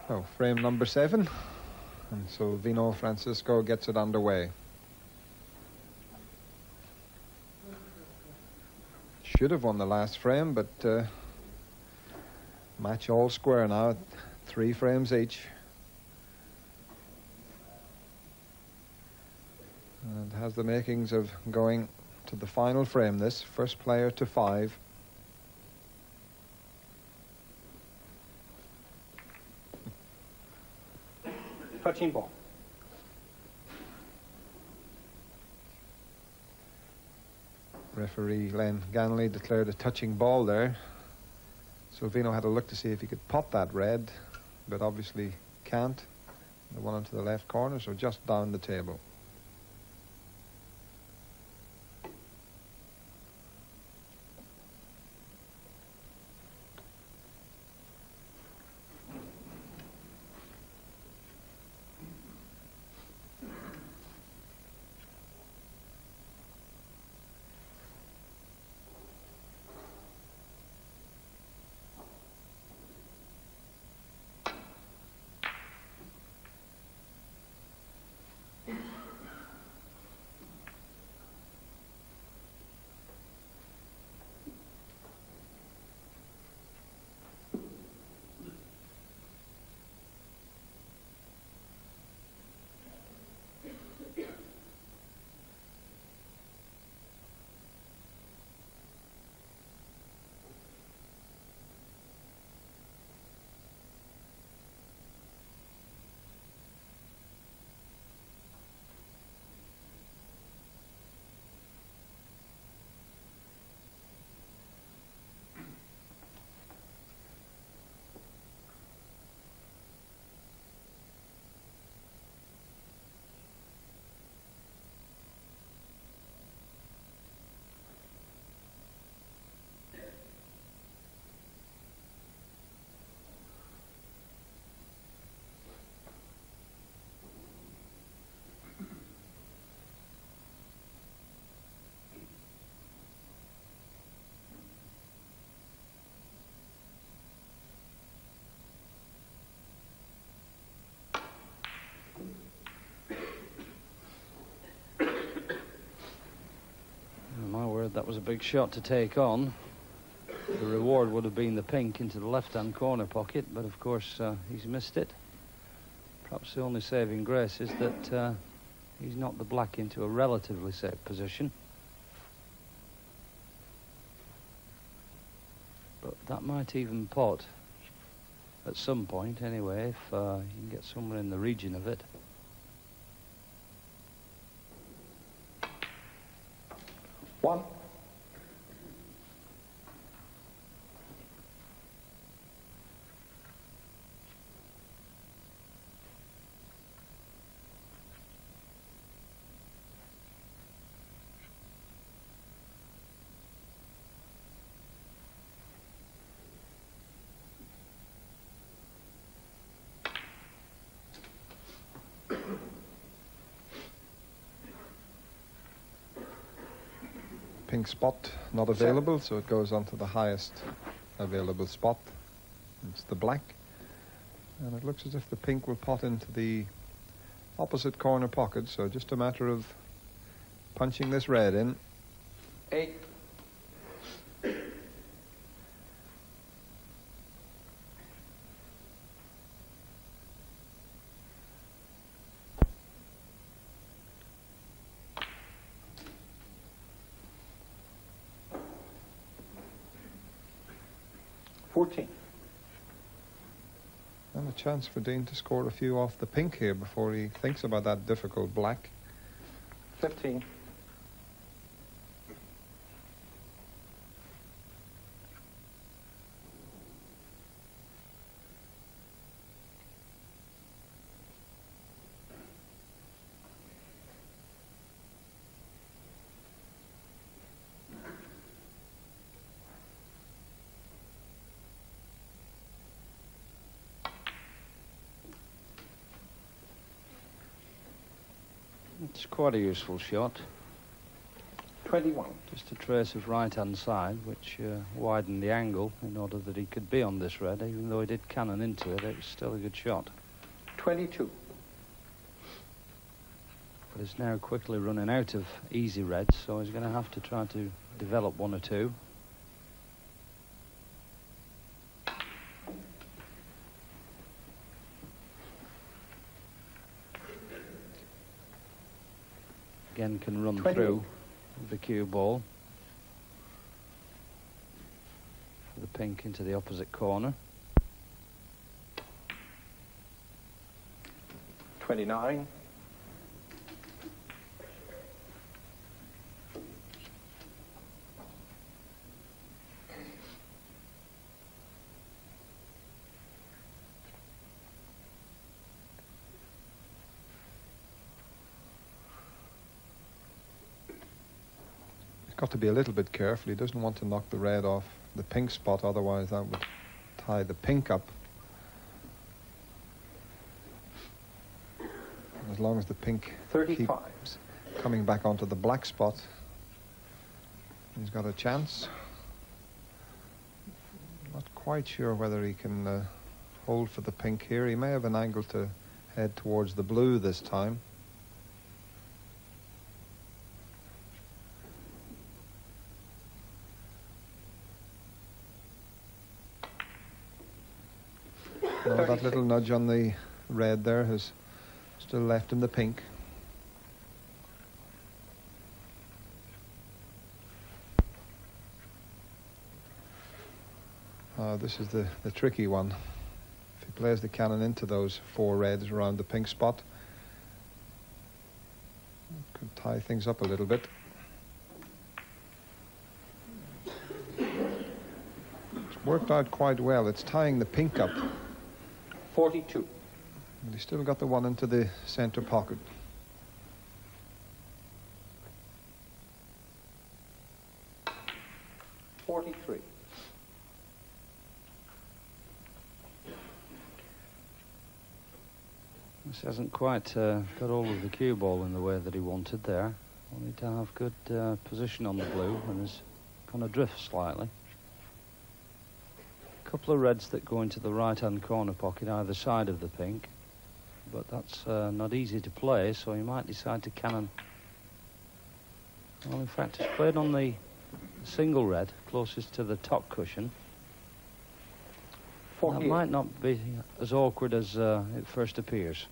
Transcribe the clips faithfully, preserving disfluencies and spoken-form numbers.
Oh, frame number seven. And Silvino Francisco gets it underway. Should have won the last frame, but uh, match all square now. Three frames each. And has the makings of going to the final frame, this. First player to five. Touching ball. Referee Len Ganley declared a touching ball there. Silvino had a look to see if he could pot that red, but obviously can't. The one into the left corner, so just down the table. That was a big shot to take on. The reward would have been the pink into the left-hand corner pocket, but of course uh, he's missed it. Perhaps the only saving grace is that uh, he's knocked the black into a relatively safe position. But that might even pot at some point anyway, if uh, you can get somewhere in the region of it. One. Pink spot not available, so it goes on to the highest available spot. It's the black. And it looks as if the pink will pot into the opposite corner pocket, so just a matter of punching this red in. Eight. fourteen. And a chance for Dene to score a few off the pink here before he thinks about that difficult black. fifteen. It's quite a useful shot. twenty-one. Just a trace of right-hand side, which uh, widened the angle in order that he could be on this red. Even though he did cannon into it, it was still a good shot. twenty-two. But he's now quickly running out of easy reds, so he's going to have to try to develop one or two. Again, can run through the cue ball. For the pink into the opposite corner. twenty-nine. Got to be a little bit careful. He doesn't want to knock the red off the pink spot, otherwise that would tie the pink up. As long as the pink thirty-five. keeps coming back onto the black spot, he's got a chance. Not quite sure whether he can uh, hold for the pink here. He may have an angle to head towards the blue this time. No, that little nudge on the red there has still left him the pink. Uh, this is the, the tricky one. If he plays the cannon into those four reds around the pink spot, it could tie things up a little bit. It's worked out quite well. It's tying the pink up. forty-two. But he's still got the one into the center pocket. forty-three. This hasn't quite uh, got all of the cue ball in the way that he wanted there. Wanted to have good uh, position on the blue and has kind of drift slightly. A couple of reds that go into the right-hand corner pocket either side of the pink, but that's uh, not easy to play, so he might decide to cannon. Well, in fact, he's played on the single red closest to the top cushion. That might not be as awkward as uh, it first appears.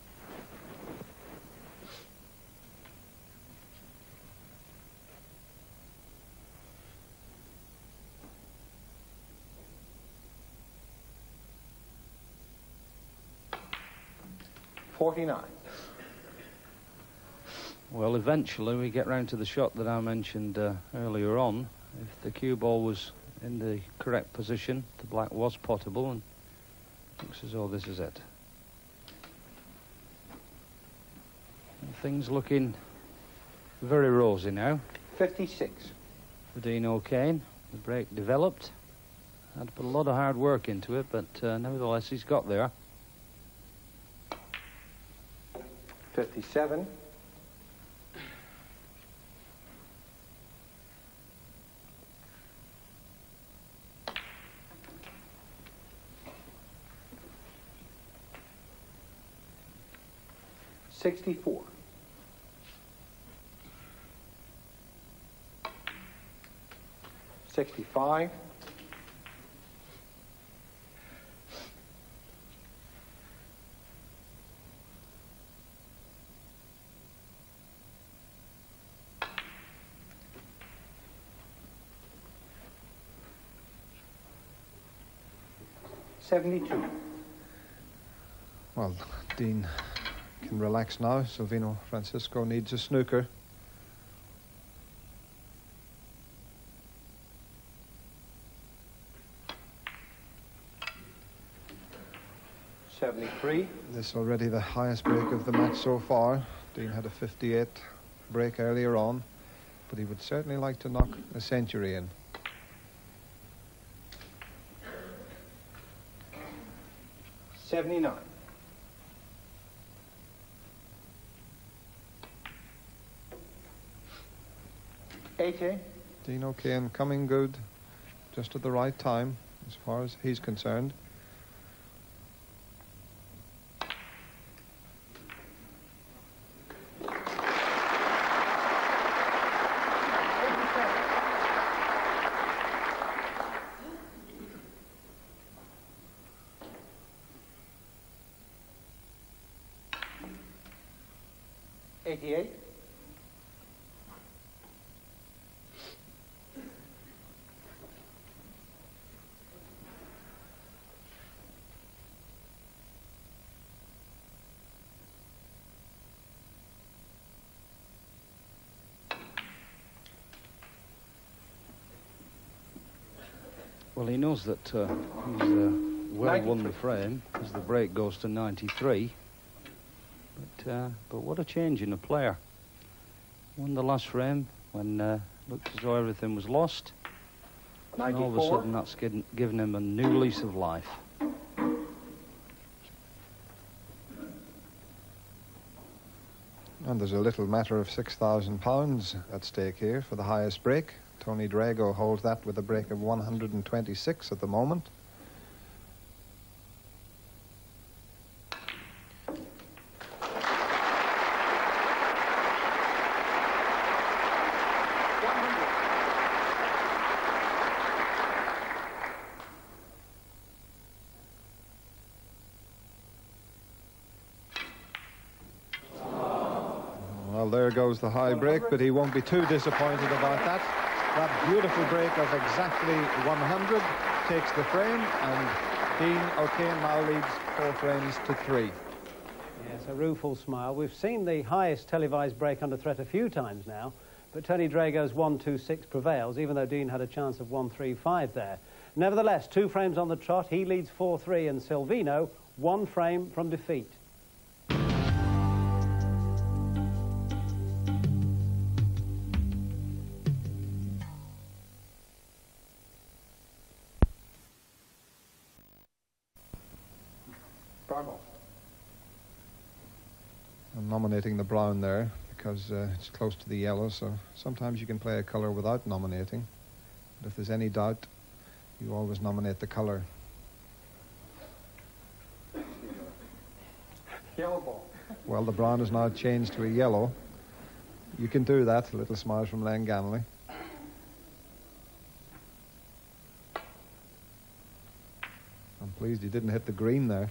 forty-nine. Well, eventually we get round to the shot that I mentioned uh, earlier on. If the cue ball was in the correct position, the black was potable, and looks as though this is it. And things looking very rosy now. fifty-six. For Dene O'Kane, the break developed. Had to put a lot of hard work into it, but uh, nevertheless he's got there. fifty-seven. sixty-four. sixty-five. seventy-two. Well, Dene can relax now. Silvino Francisco needs a snooker. seventy-three. This already the highest break of the match so far. Dene had a fifty-eight break earlier on, but he would certainly like to knock a century in. seventy-nine. eighty. Dene O'Kane coming good, just at the right time, as far as he's concerned. eighty-eight. Well, he knows that uh, he's uh, well won the frame as the break goes to ninety-three. But, uh, but what a change in a player. Won the last frame when uh, looked as though everything was lost. And all of a sudden that's given, given him a new lease of life. And there's a little matter of six thousand pounds at stake here for the highest break. Tony Drago holds that with a break of one hundred twenty-six at the moment. Well, there goes the high break, but he won't be too disappointed about that. That beautiful break of exactly one hundred takes the frame, and Dene O'Kane now leads four frames to three. Yes, a rueful smile. We've seen the highest televised break under threat a few times now, but Tony Drago's one two six prevails, even though Dene had a chance of one three five there. Nevertheless, two frames on the trot, he leads four three, and Silvino one frame from defeat. I'm nominating the brown there because uh, it's close to the yellow, so sometimes you can play a colour without nominating. But if there's any doubt, you always nominate the colour. Yellow ball. Well, the brown is now changed to a yellow. You can do that. A little smile from Len Ganley. I'm pleased he didn't hit the green there.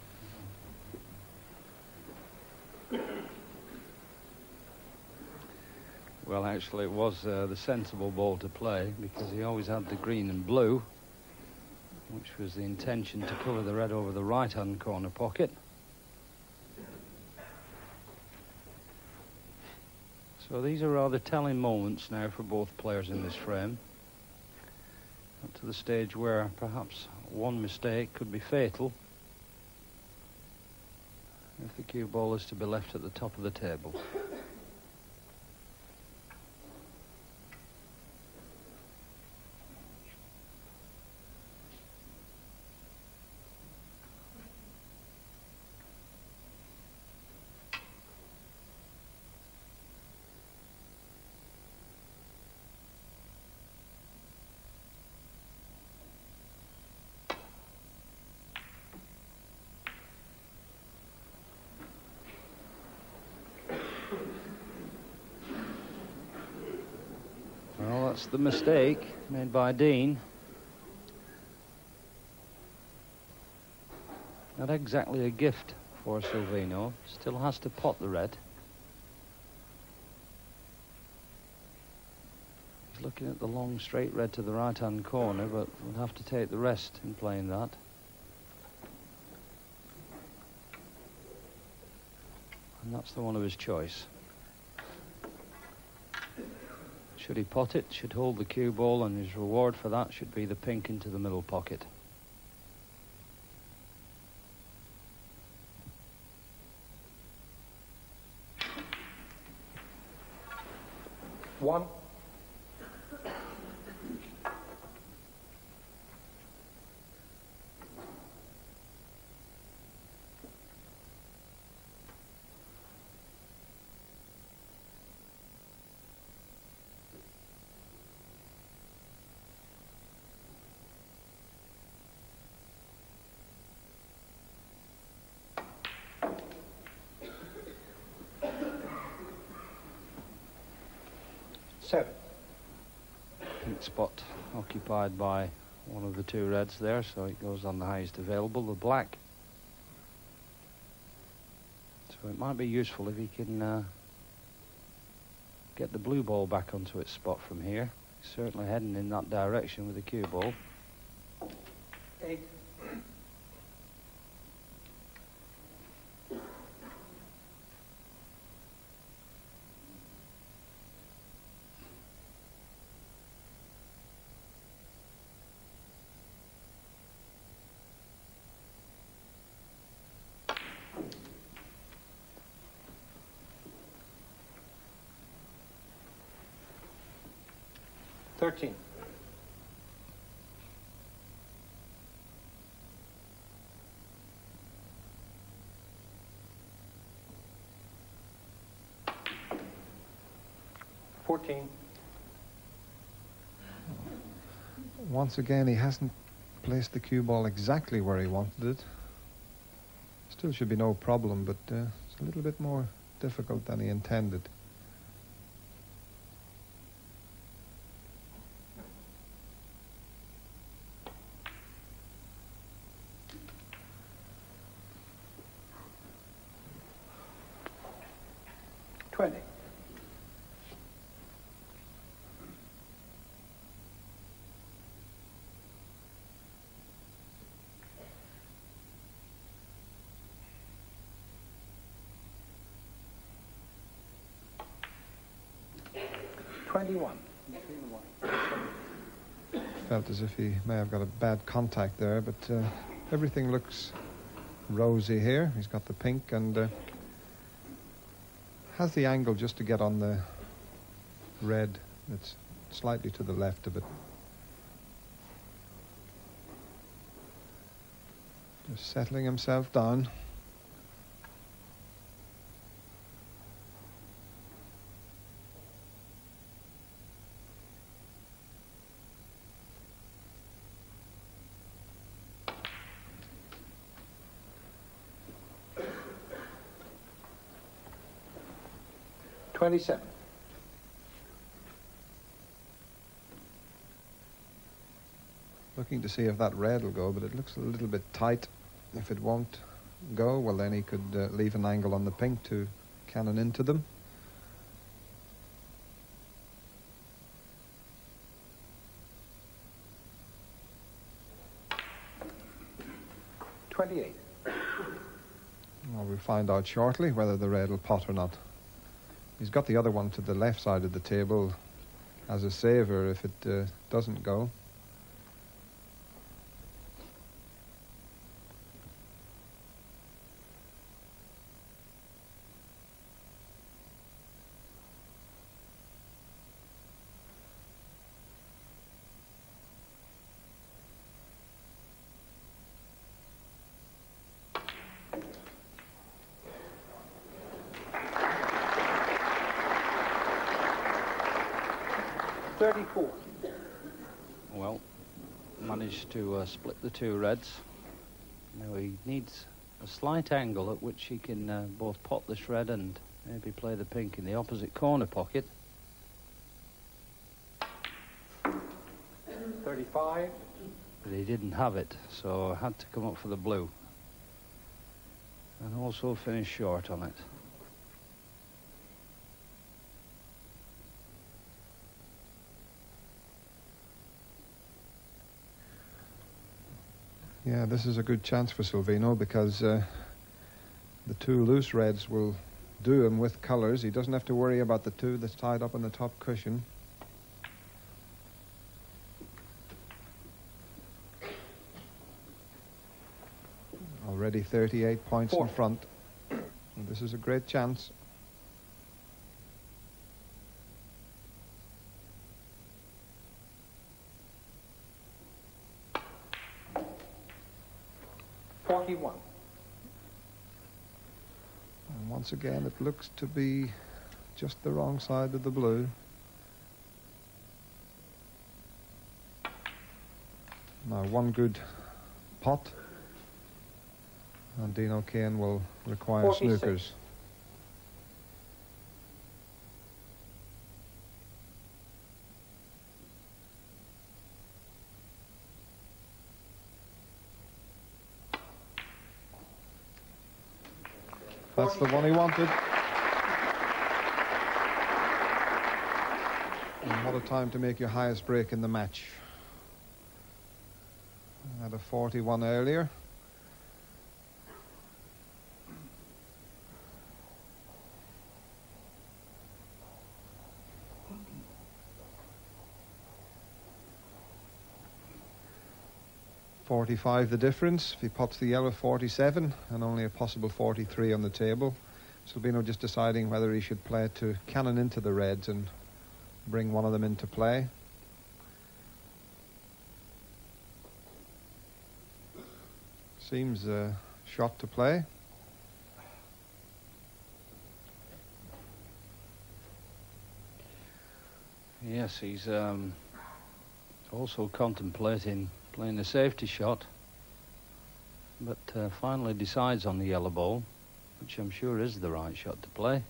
Well, actually, it was uh, the sensible ball to play because he always had the green and blue, which was the intention to cover the red over the right-hand corner pocket. So these are rather telling moments now for both players in this frame. Up to the stage where perhaps one mistake could be fatal if the cue ball is to be left at the top of the table. Well, that's the mistake made by Dene. Not exactly a gift for Silvino. Still has to pot the red. He's looking at the long straight red to the right-hand corner, but would have to take the rest in playing that. And that's the one of his choice. Should he pot it, should hold the cue ball, and his reward for that should be the pink into the middle pocket. One. seven. Pink spot occupied by one of the two reds there, so it goes on the highest available, the black. So it might be useful if he can uh, get the blue ball back onto its spot from here. He's certainly heading in that direction with the cue ball. Eight. Thirteen. Fourteen. Once again, he hasn't placed the cue ball exactly where he wanted it. Still should be no problem, but uh, it's a little bit more difficult than he intended. Twenty. Twenty-one. Felt as if he may have got a bad contact there, but uh, everything looks rosy here. He's got the pink and uh, has the angle just to get on the red. It's slightly to the left of it. Just settling himself down. Twenty-seven. Looking to see if that red will go, but it looks a little bit tight. If it won't go, well then he could uh, leave an angle on the pink to cannon into them. Twenty-eight. Well, we'll find out shortly whether the red will pot or not. He's got the other one to the left side of the table as a saver if it uh, doesn't go. Thirty-four. Well, managed to uh, split the two reds. Now he needs a slight angle at which he can uh, both pot this red and maybe play the pink in the opposite corner pocket. Thirty-five. But he didn't have it, so had to come up for the blue. And also finish short on it. Yeah, this is a good chance for Silvino because uh, the two loose reds will do him with colours. He doesn't have to worry about the two that's tied up on the top cushion. Already thirty-eight points Four. in front. And this is a great chance. Forty-one. And once again, it looks to be just the wrong side of the blue. Now, one good pot, and Dene O'Kane will require forty-six. snookers. That's the one he wanted. And what a time to make your highest break in the match. Had a forty-one earlier. forty-five the difference. If he pots the yellow, forty-seven, and only a possible forty-three on the table. Silvino just deciding whether he should play to cannon into the reds and bring one of them into play. Seems a shot to play. Yes, he's um, also contemplating playing a safety shot, but uh, finally decides on the yellow ball, which I'm sure is the right shot to play.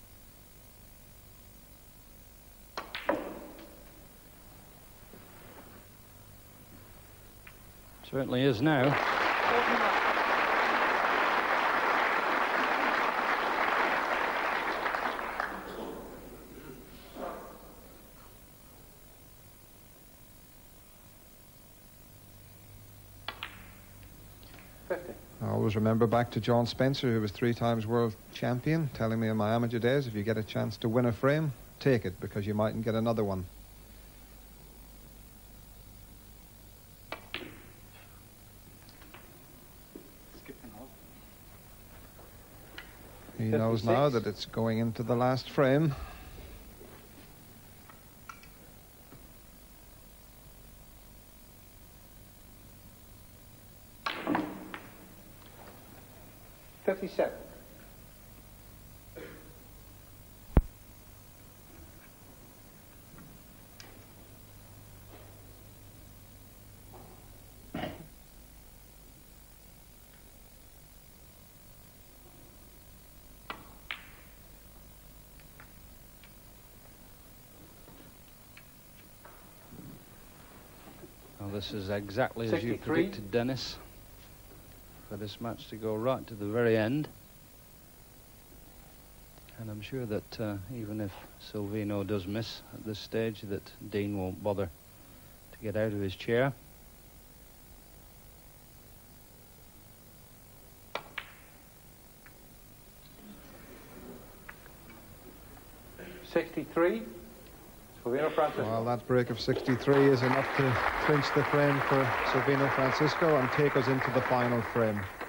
Certainly is now. I always remember back to John Spencer, who was three times world champion, telling me in my amateur days, if you get a chance to win a frame, take it, because you mightn't get another one. He knows now that it's going into the last frame. fifty-seven. Well, this is exactly as you predicted, Dennis. For this match to go right to the very end. And I'm sure that uh, even if Silvino does miss at this stage, that Dene won't bother to get out of his chair. sixty-three. Silvino Francisco. Well, that break of sixty-three is enough to clinch the frame for Silvino Francisco and take us into the final frame.